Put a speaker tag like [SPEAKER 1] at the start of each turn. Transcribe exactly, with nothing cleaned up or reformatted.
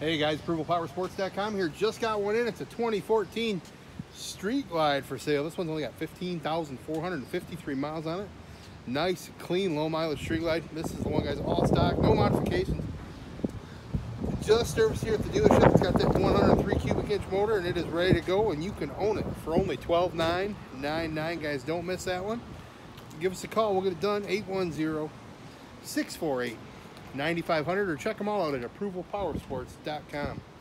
[SPEAKER 1] Hey guys, approval power sports dot com here. Just got one in. It's a twenty fourteen Street Glide for sale. This one's only got fifteen thousand four hundred fifty-three miles on it. Nice, clean, low mileage Street Glide. This is the one, guys, all stock, no modifications. Just serviced here at the dealership. It's got that one hundred three cubic inch motor and it is ready to go, and you can own it for only twelve nine ninety-nine. Guys, don't miss that one. Give us a call. We'll get it done. eight one zero, six four eight, nine five zero zero, or check them all out at approval power sports dot com.